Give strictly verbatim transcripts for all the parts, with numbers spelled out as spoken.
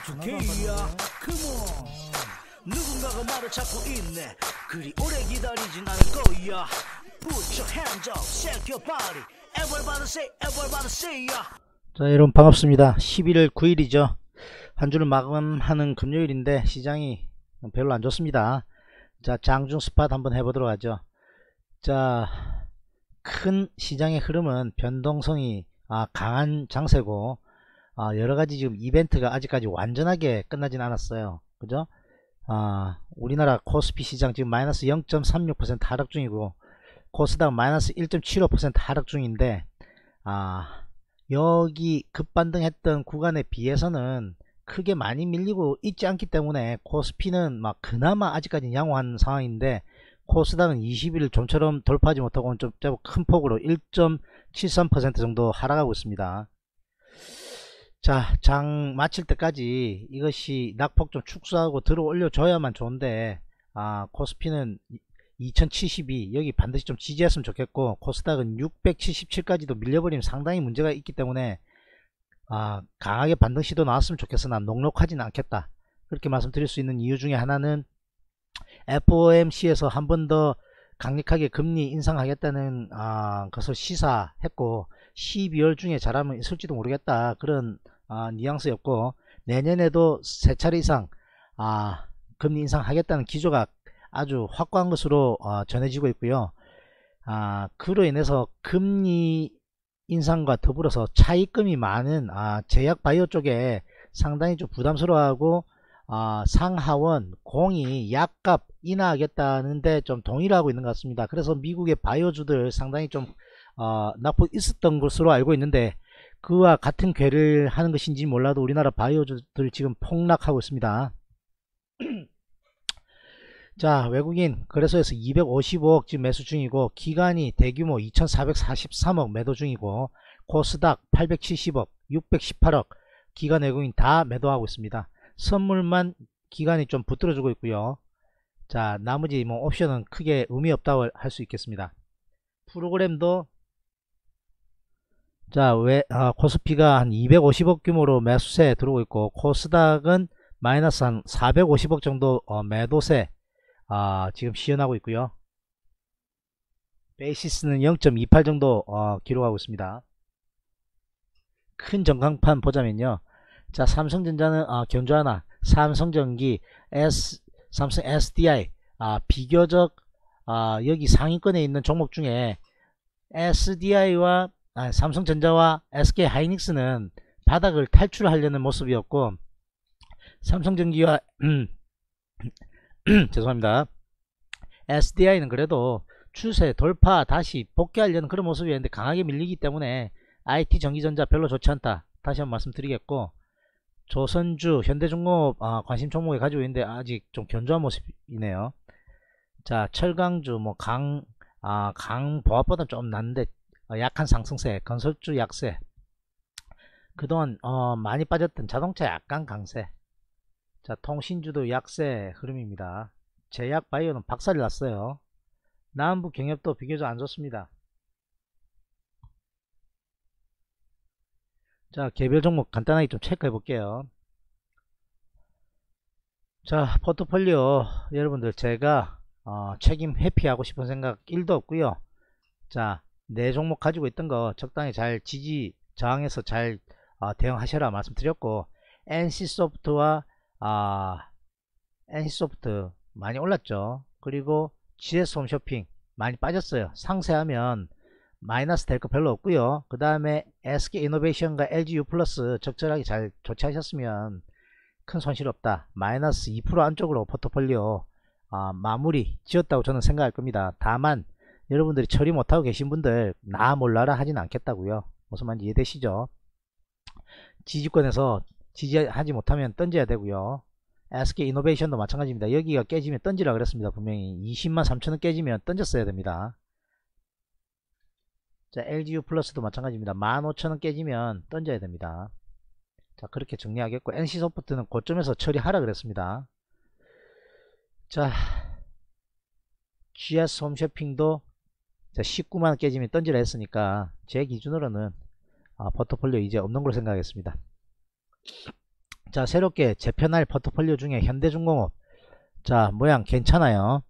에프케이야 컴온 누군가가 말을 찾고 있네 그리 오래 기다리진 않을 거야 Put your hands up, shake your body Everybody say, everybody say ya. 자 여러분 반갑습니다. 십일월 구일이죠 한 주를 마감하는 금요일인데 시장이 별로 안 좋습니다. 자 장중 스팟 한번 해보도록 하죠. 자 큰 시장의 흐름은 변동성이 아, 강한 장세고 아, 여러가지 지금 이벤트가 아직까지 완전하게 끝나진 않았어요. 그죠? 아, 우리나라 코스피 시장 지금 마이너스 영 점 삼육 퍼센트 하락 중이고 코스닥 마이너스 일 점 칠오 퍼센트 하락 중인데 아, 여기 급반등했던 구간에 비해서는 크게 많이 밀리고 있지 않기 때문에 코스피는 막 그나마 아직까지 양호한 상황인데 코스닥은 이십 일 좀처럼 돌파하지 못하고 좀 큰 폭으로 일 점 칠삼 퍼센트 정도 하락하고 있습니다. 자, 장 마칠 때까지 이것이 낙폭 좀 축소하고 들어 올려줘야만 좋은데 아, 코스피는 이천칠십이 여기 반드시 좀 지지했으면 좋겠고 코스닥은 육백칠십칠까지도 밀려버리면 상당히 문제가 있기 때문에 아, 강하게 반등 시도 나왔으면 좋겠으나 녹록하지는 않겠다 그렇게 말씀드릴 수 있는 이유 중에 하나는 에프오엠씨에서 한 번 더 강력하게 금리 인상하겠다는 아, 것을 시사했고 십이월 중에 잘하면 있을지도 모르겠다 그런 아, 뉘앙스였고 내년에도 세 차례 이상 아, 금리 인상하겠다는 기조가 아주 확고한 것으로 어, 전해지고 있고요. 아, 그로 인해서 금리 인상과 더불어서 차입금이 많은 아, 제약바이오 쪽에 상당히 좀 부담스러워하고 아, 상하원 공이 약값 인하하겠다는데 좀 동의를 하고 있는 것 같습니다. 그래서 미국의 바이오주들 상당히 좀 어, 낙폭 있었던 것으로 알고 있는데 그와 같은 궤를 하는 것인지 몰라도 우리나라 바이오주들 지금 폭락하고 있습니다. 자 외국인 거래소에서 이백오십오억 지금 매수 중이고 기관이 대규모 이천사백사십삼억 매도 중이고 코스닥 팔백칠십억 육백십팔억 기관 외국인 다 매도하고 있습니다. 선물만 기관이 좀 붙들어주고 있고요. 자 나머지 뭐 옵션은 크게 의미 없다고 할 수 있겠습니다. 프로그램도 자 왜 아, 코스피가 한 이백오십억 규모로 매수세 들어오고 있고 코스닥은 마이너스 한 사백오십억 정도 어, 매도세 아, 지금 시연하고 있고요. 베이시스는 영 점 이팔 정도 어, 기록하고 있습니다. 큰 전광판 보자면요. 자 삼성전자는 어, 견조하나 삼성전기 S, 삼성 에스디아이 아, 비교적 아, 여기 상위권에 있는 종목 중에 에스디아이와 아, 삼성전자와 에스케이하이닉스는 바닥을 탈출하려는 모습이었고 삼성전기와 음, 죄송합니다. 에스디아이는 그래도 추세 돌파 다시 복귀하려는 그런 모습이었는데 강하게 밀리기 때문에 아이티 전기전자 별로 좋지 않다 다시 한번 말씀드리겠고 조선주 현대중공업 어, 관심 종목에 가지고 있는데 아직 좀 견조한 모습이네요. 자 철강주 뭐 강 아, 강보합보다 좀 낫는데 어, 약한 상승세 건설주 약세 그동안 어, 많이 빠졌던 자동차 약간 강세 자 통신주도 약세 흐름입니다. 제약바이오는 박살이 났어요. 남부 경협도 비교적 안 좋습니다. 자 개별 종목 간단하게 좀 체크해 볼게요. 자 포트폴리오 여러분들 제가 어, 책임 회피하고 싶은 생각 일도 없고요. 자 네 종목 가지고 있던 거 적당히 잘 지지 저항해서 잘 어, 대응하셔라 말씀드렸고 엔씨소프트와 아, 엔씨소프트 많이 올랐죠. 그리고 지에스홈쇼핑 많이 빠졌어요. 상세하면 마이너스 될 거 별로 없고요. 그 다음에 에스케이이노베이션과 엘지유 플러스 적절하게 잘 조치하셨으면 큰 손실 없다. 마이너스 이 퍼센트 안쪽으로 포트폴리오 어, 마무리 지었다고 저는 생각할 겁니다. 다만 여러분들이 처리 못하고 계신 분들 나 몰라라 하진 않겠다고요. 무슨 말인지 이해되시죠? 지지권에서 지지하지 못하면 던져야 되고요. 에스케이이노베이션도 마찬가지입니다. 여기가 깨지면 던지라 그랬습니다. 분명히 이십만 삼천원 깨지면 던졌어야 됩니다. 자 엘지유 플러스도 마찬가지입니다. 만 오천원 깨지면 던져야 됩니다. 자 그렇게 정리하겠고 엔씨소프트는 고점에서 처리하라 그랬습니다. 자 지에스홈쇼핑도 십구만원 깨지면 던지라 했으니까 제 기준으로는 아, 포트폴리오 이제 없는 걸로 생각하겠습니다. 자, 새롭게 재편할 포트폴리오 중에 현대중공업, 자 모양 괜찮아요.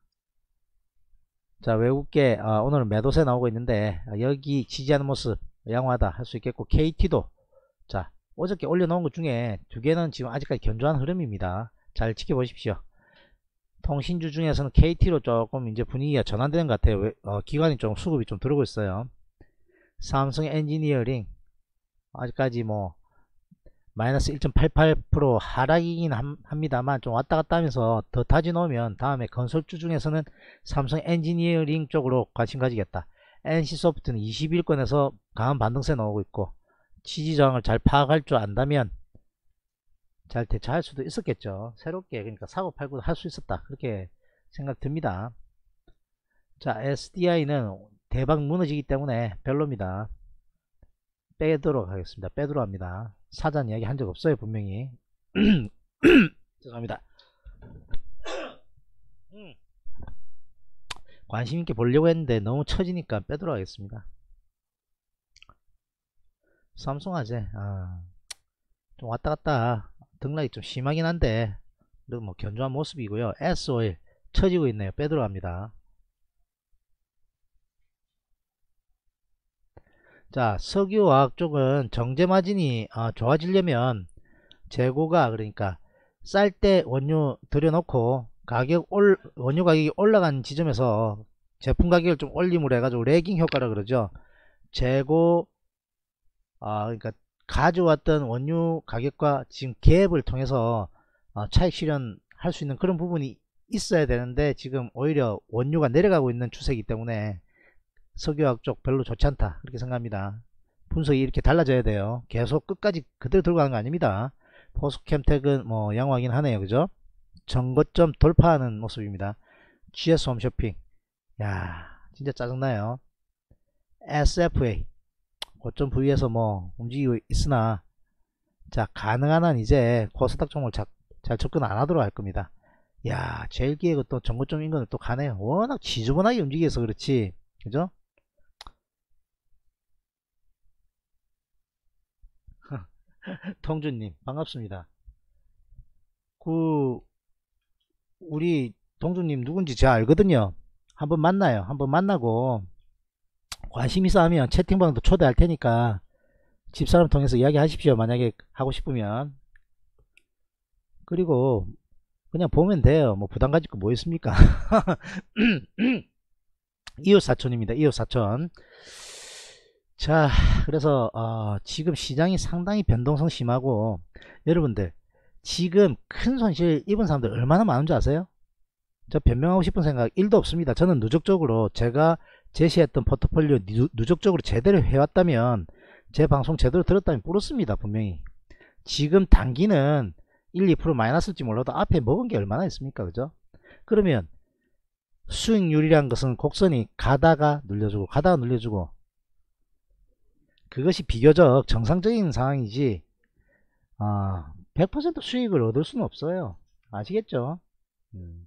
자, 외국계 어, 오늘은 매도세 나오고 있는데 어, 여기 지지하는 모습 양호하다 할 수 있겠고, 케이티도 자 어저께 올려놓은 것 중에 두 개는 지금 아직까지 견조한 흐름입니다. 잘 지켜보십시오. 통신주 중에서는 케이티로 조금 이제 분위기가 전환되는 것 같아요. 왜, 어, 기관이 좀 수급이 좀 들어오고 있어요. 삼성 엔지니어링 아직까지 뭐 마이너스 일 점 팔팔 퍼센트 하락이긴 합니다만 좀 왔다갔다 하면서 더 다지 놓으면 다음에 건설주 중에서는 삼성 엔지니어링 쪽으로 관심 가지겠다. 엔씨소프트는 이십 일권에서 강한 반등세 나오고 있고, 지지저항을 잘 파악할 줄 안다면 잘 대처할 수도 있었겠죠. 새롭게 그러니까 사고 팔고도 할 수 있었다, 그렇게 생각 듭니다. 자, 에스디아이는 대박 무너지기 때문에 별로입니다. 빼도록 하겠습니다. 빼도록 합니다. 사전 이야기 한 적 없어요, 분명히. 죄송합니다. 관심있게 보려고 했는데 너무 처지니까 빼도록 하겠습니다. 삼성화재 아, 좀 왔다갔다 등락이 좀 심하긴 한데 그래도 뭐 견조한 모습이고요. 에스오일 처지고 있네요. 빼도록 합니다. 자, 석유화학 쪽은 정제마진이 어, 좋아지려면 재고가, 그러니까 쌀 때 원유 들여놓고 가격 올 원유 가격이 올라간 지점에서 제품 가격을 좀 올림으로 해가지고 레깅 효과라 그러죠. 재고 아 그러니까 가져왔던 원유 가격과 지금 갭을 통해서 어, 차익 실현할 수 있는 그런 부분이 있어야 되는데 지금 오히려 원유가 내려가고 있는 추세이기 때문에 석유화학 쪽 별로 좋지 않다, 그렇게 생각합니다. 분석이 이렇게 달라져야 돼요. 계속 끝까지 그대로 들고 가는 거 아닙니다. 포스캠텍은 뭐 양호하긴 하네요, 그죠? 정거점 돌파하는 모습입니다. 지에스 홈쇼핑 야 진짜 짜증나요. 에스에프에이 고점 부위에서 뭐 움직이고 있으나 자, 가능한 한 이제 코스닥 종목을 자, 잘 접근 안 하도록 할 겁니다. 야, 제일기획은 또 정고점 인근을 또 가네요. 워낙 지저분하게 움직여서 그렇지, 그죠? 동준님 반갑습니다. 그 우리 동준님 누군지 제가 알거든요. 한번 만나요. 한번 만나고 관심 있어 하면 채팅방도 초대할 테니까 집사람 통해서 이야기 하십시오, 만약에 하고 싶으면. 그리고 그냥 보면 돼요. 뭐 부담 가질 거 뭐 있습니까? 이웃사촌입니다. 이웃사촌. 자, 그래서 어, 지금 시장이 상당히 변동성 심하고, 여러분들 지금 큰 손실 입은 사람들 얼마나 많은 줄 아세요? 저 변명하고 싶은 생각 일도 없습니다. 저는 누적적으로 제가 제시했던 포트폴리오 누, 누적적으로 제대로 해왔다면, 제 방송 제대로 들었다면 뿌렸습니다, 분명히. 지금 단기는 일, 이 퍼센트 마이너스일지 몰라도 앞에 먹은 게 얼마나 있습니까, 그죠? 그러면 수익률이란 것은 곡선이 가다가 눌려주고 가다가 눌려주고, 그것이 비교적 정상적인 상황이지 어, 백 퍼센트 수익을 얻을 수는 없어요. 아시겠죠? 음.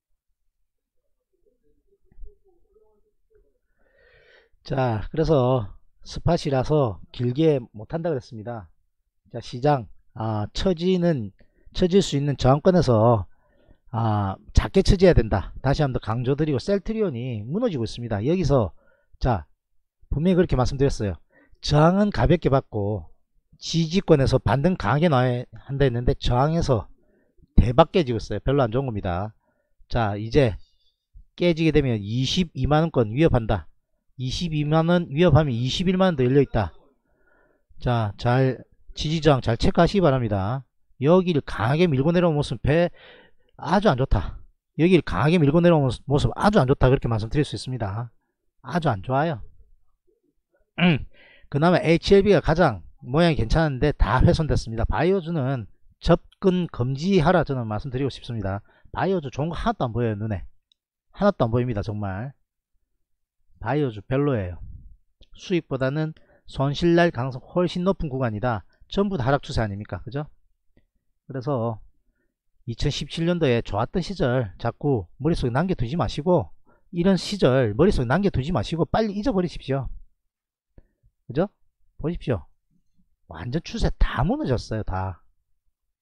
자, 그래서 스팟이라서 길게 못한다 그랬습니다. 자, 시장 아, 처지는 처질 수 있는 저항권에서 아, 작게 처지해야 된다. 다시 한번 더 강조드리고, 셀트리온이 무너지고 있습니다. 여기서 자, 분명히 그렇게 말씀드렸어요. 저항은 가볍게 받고 지지권에서 반등 강하게 나와야 한다 했는데 저항에서 대박 깨지고 있어요. 별로 안 좋은 겁니다. 자, 이제 깨지게 되면 이십이만원권 위협한다. 이십이만원 위협하면 이십일만원 더 열려있다. 자, 잘 지지저항 잘 체크하시기 바랍니다. 여기를 강하게 밀고 내려온 모습 배 아주 안 좋다. 여기를 강하게 밀고 내려온 모습 아주 안 좋다, 그렇게 말씀드릴 수 있습니다. 아주 안 좋아요. 음. 그나마 에이치엘비가 가장 모양이 괜찮은데 다 훼손됐습니다. 바이오주는 접근 금지하라 저는 말씀드리고 싶습니다. 바이오주 좋은 거 하나도 안 보여요. 눈에 하나도 안 보입니다. 정말 바이오주 별로예요. 수익보다는 손실날 가능성 훨씬 높은 구간이다. 전부 다 하락 추세 아닙니까, 그죠? 그래서 이천십칠년도에 좋았던 시절 자꾸 머릿속에 남겨두지 마시고, 이런 시절 머릿속에 남겨두지 마시고 빨리 잊어버리십시오. 그죠? 보십시오. 완전 추세 다 무너졌어요. 다.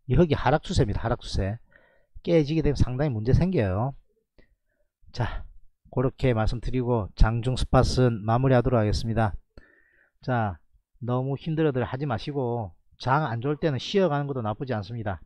여기 하락 추세입니다. 하락 추세. 깨지게 되면 상당히 문제 생겨요. 자, 그렇게 말씀드리고 장중 스팟은 마무리하도록 하겠습니다. 자, 너무 힘들어들 하지 마시고 장 안 좋을 때는 쉬어가는 것도 나쁘지 않습니다.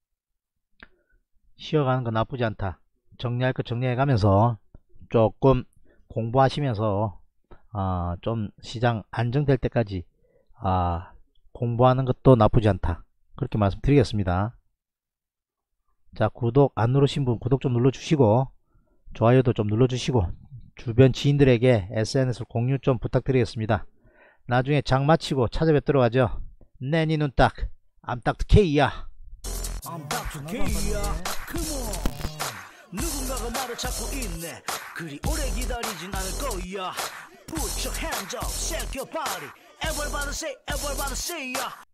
쉬어가는 거 나쁘지 않다. 정리할 거 정리해 가면서 조금 공부하시면서 어, 좀 시장 안정될 때까지 어, 공부하는 것도 나쁘지 않다. 그렇게 말씀드리겠습니다. 자, 구독 안 누르신 분 구독 좀 눌러주시고 좋아요도 좀 눌러주시고 주변 지인들에게 에스엔에스 공유 좀 부탁드리겠습니다. 나중에 장 마치고 찾아뵙도록 하죠. 내 니 눈 딱 암딱 K야. I'm 닥터 K야. Come on. 누군가가 나를 찾고 있네. 그리 오래 기다리진 않을 거야. Put your hands up, shake your body. Everybody say, everybody say, yeah.